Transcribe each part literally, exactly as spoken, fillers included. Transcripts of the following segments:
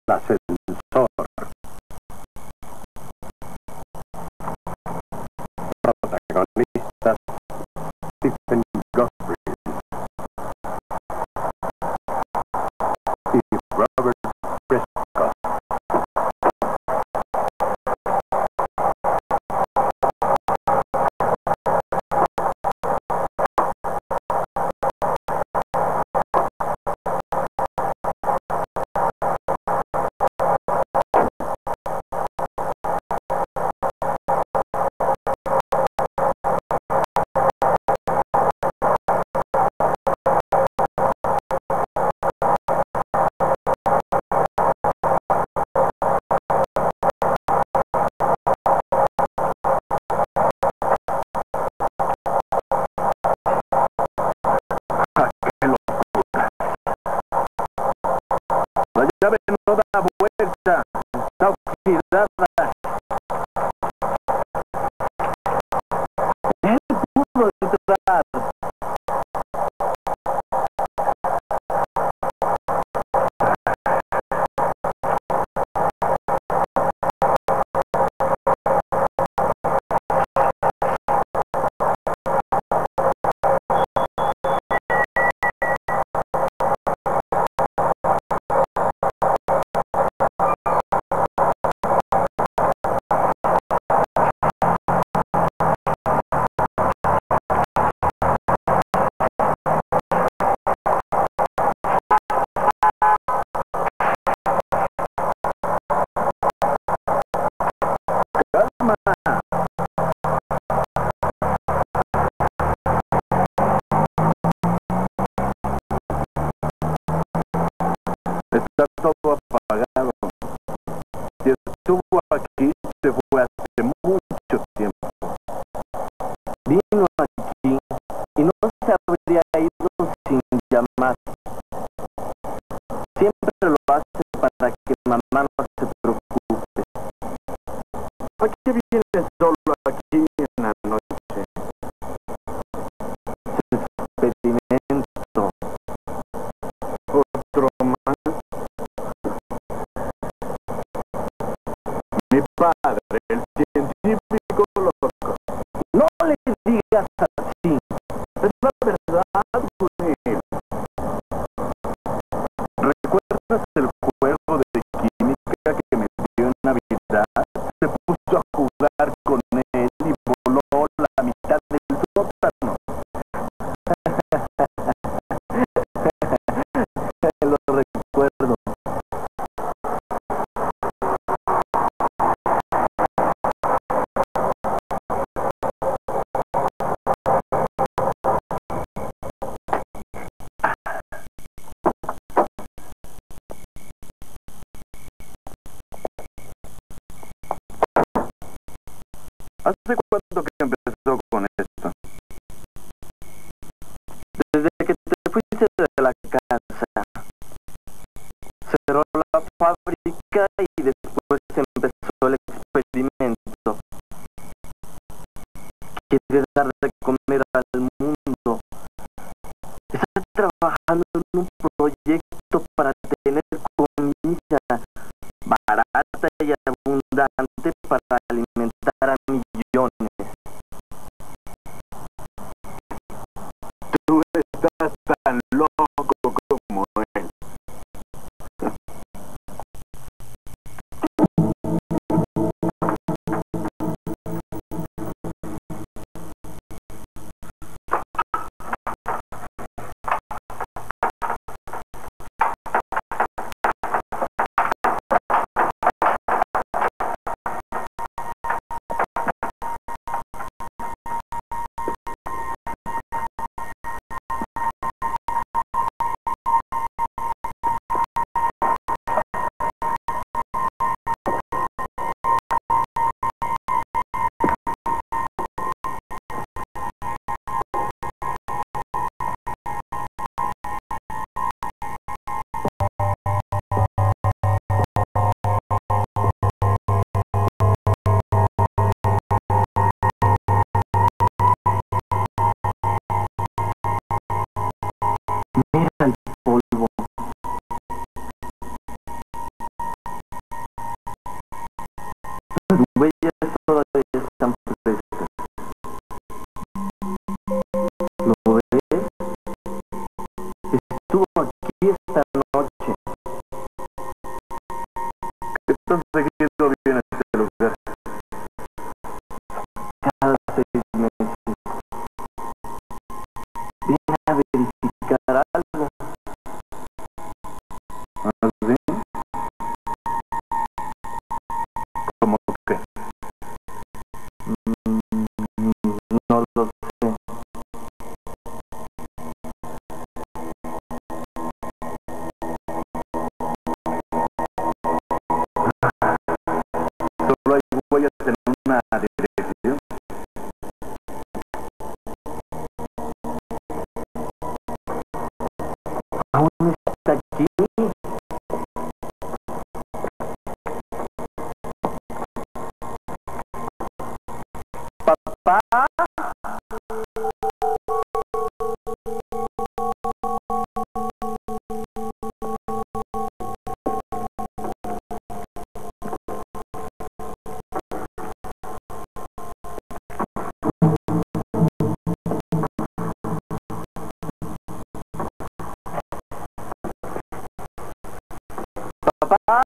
ascensor. Protagonistas: Stephen Godfrey y Robert Prescott. La llave no da vuelta, está oxidada. Él pudo entrar. Calma. Está todo apagado. Si estuvo aquí, se fue hace mucho tiempo. Vino aquí y no se habría ido sin llamar. Siempre lo hace para que mamá no se preocupe. ¿Por qué viene solo aquí en la noche? Experimento. Otro más. Mi padre, el científico loco. No le digas así. Es la verdad, Will. ¿Recuerdas el juego de química que me dio en Navidad? Se puso a jugar con él y voló la mitad del sótano. Lo recuerdo. ¿Hace cuánto que empezó con esto? Desde que te fuiste de la casa. Cerró la fábrica y después empezó el experimento. Quiere dar de comer al mundo. Está trabajando en un proyecto para tener comida barata y abundante para alimentar a millones. Tú estás tan loco como él. Mira el polvo. Aún está aquí. Papá. Papá.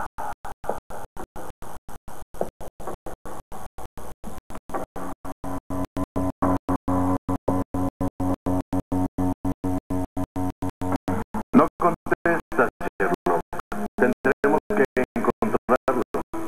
No contesta, Sherlock. Tendremos que encontrarlo.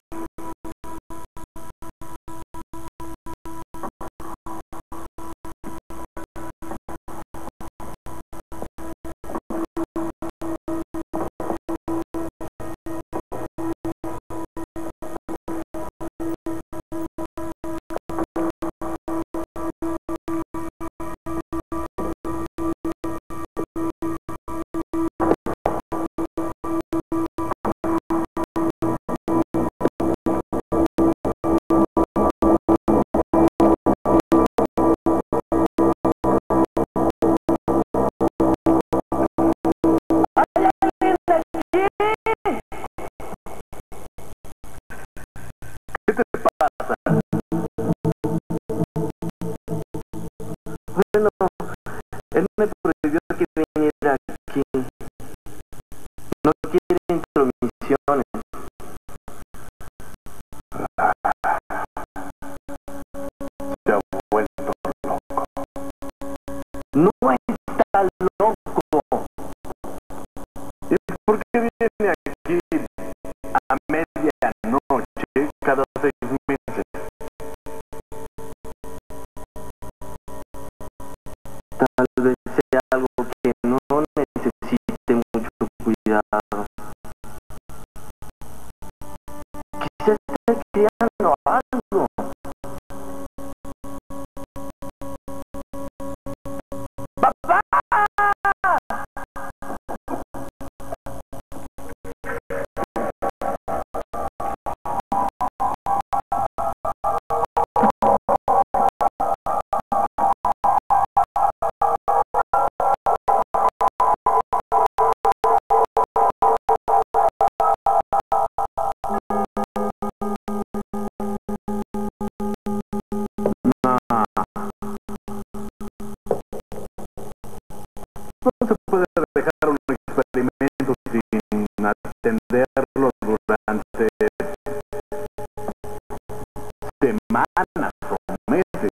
¿Qué te pasa? Bueno, él me prohibió que viniera aquí. No quiere intromisiones. Se ha vuelto loco. No está loco. ¿Y por qué viene aquí a medianoche cada seis meses? Tal vez sea algo que no necesite mucho cuidado. Quizás esté criando algo. ¡Papá! No se puede dejar un experimento sin atenderlo durante semanas o meses.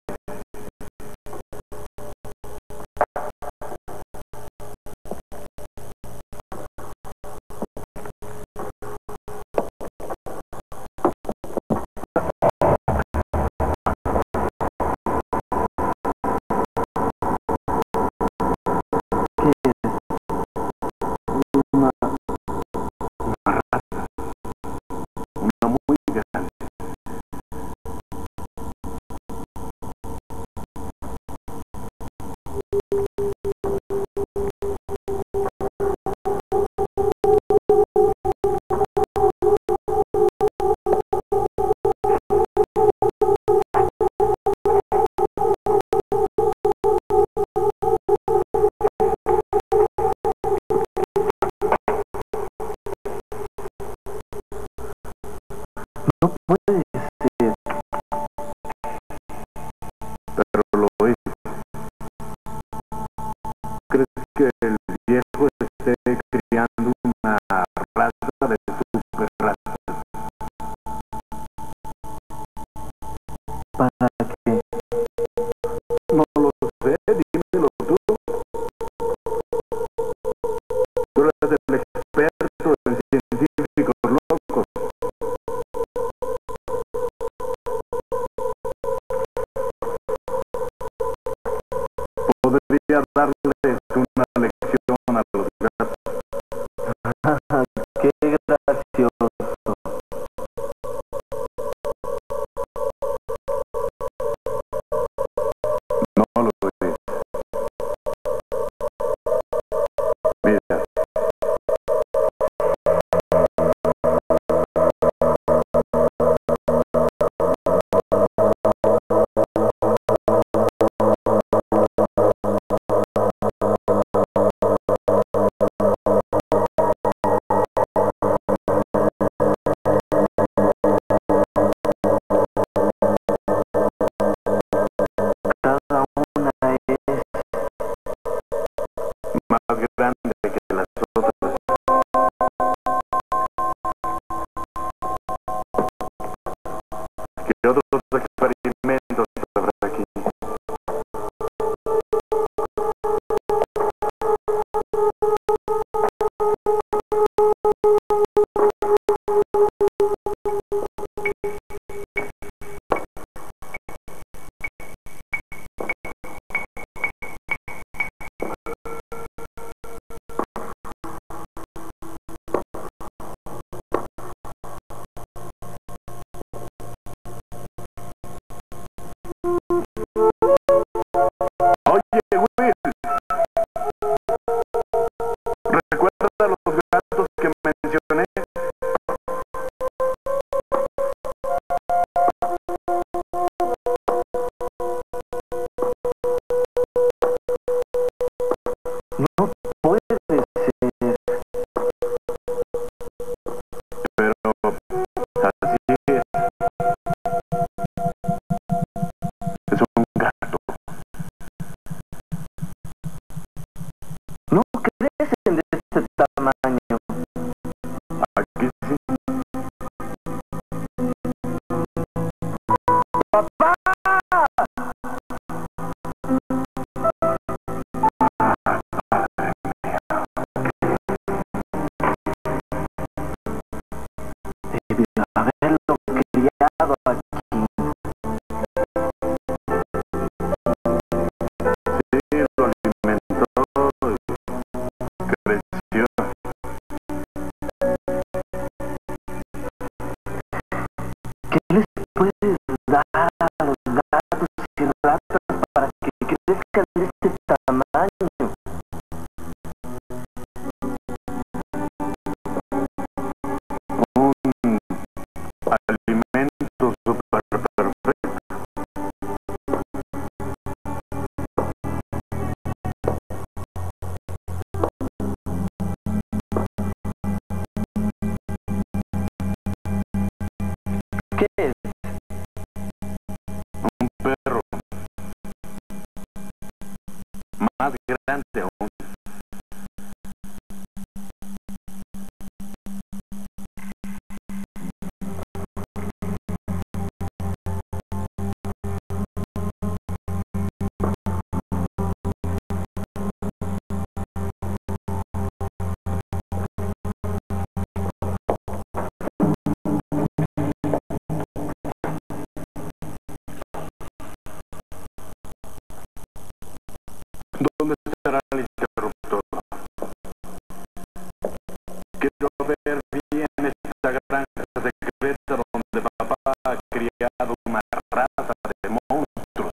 Una, una rata, una muy grande. No puede ser, pero lo es. ¿Crees que el viejo esté criando una raza de super raza? ¿Para qué? No lo sé, dímelo tú. Tú eres el experto en científicos locos. Podría darles una lección a los gatos. ¡Qué gracioso! No lo es. Mira, ¡Papá! Debió haberlo criado aquí. Sí, lo alimentó y creció. ¿Qué les puedes dar a los gatos y ratas para que crezcan de este tamaño? Un alimento super perfecto. ¿Qué es? Un perro más grande aún. ¿Dónde estará el interruptor? Quiero ver bien esta granja secreta donde papá ha criado una raza de monstruos.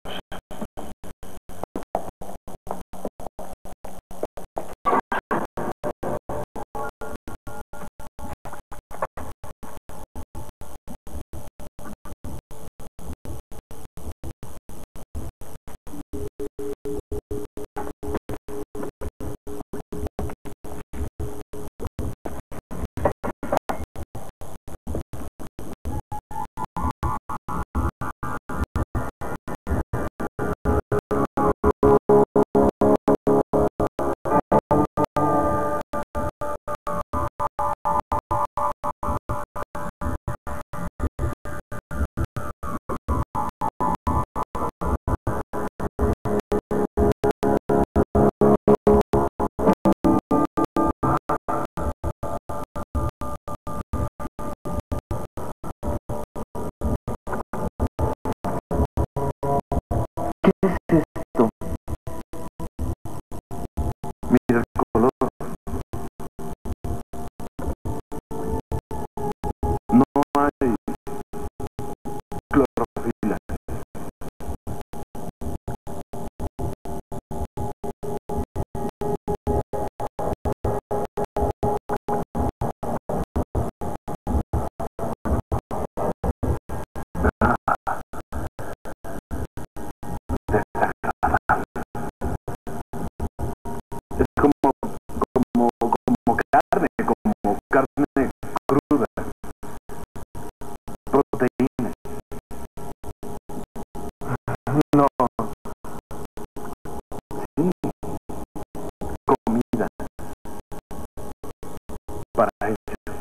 ¿Qué es esto? Mira el color. No hay clorofila. Es como, como, como carne, como carne cruda, proteína. No, sí, comida para ellos.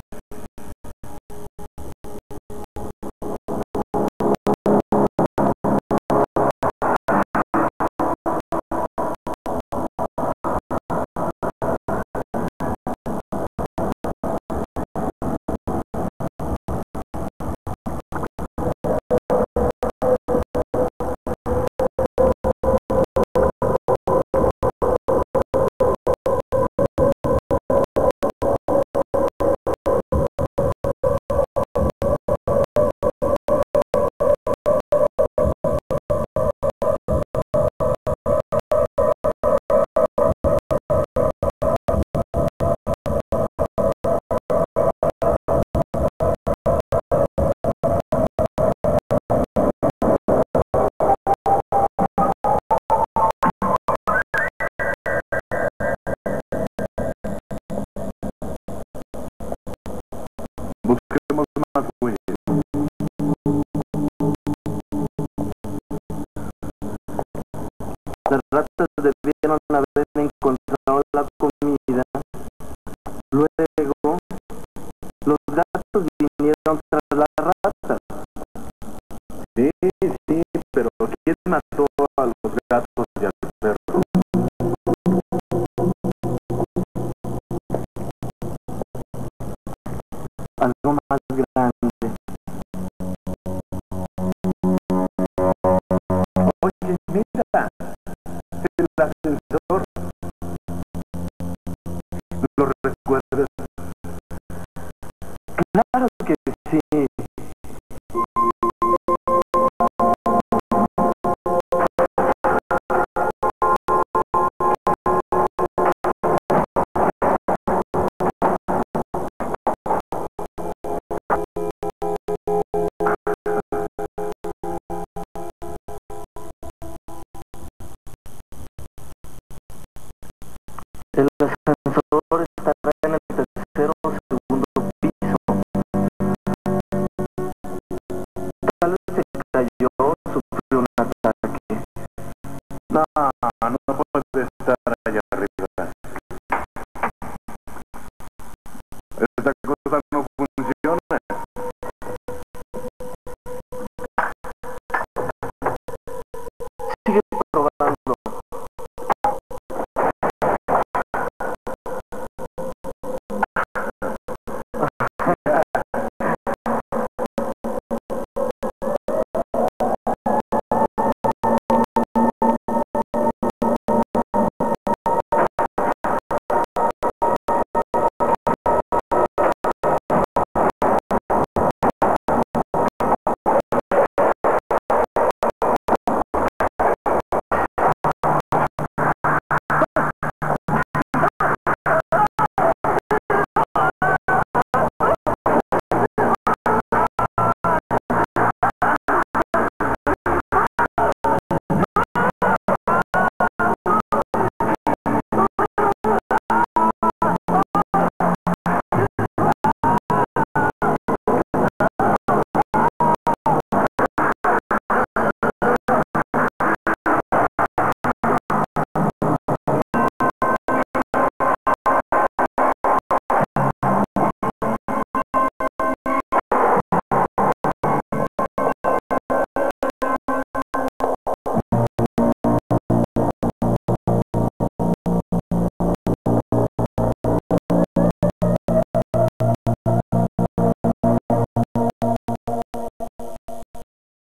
Busquemos más huellas. Las ratas debieron haber encontrado la comida. Luego, los gatos vinieron tras las ratas. Sí, sí. El ascensor estará en el tercero o segundo piso. Tal vez se cayó, sufrió un ataque. No, no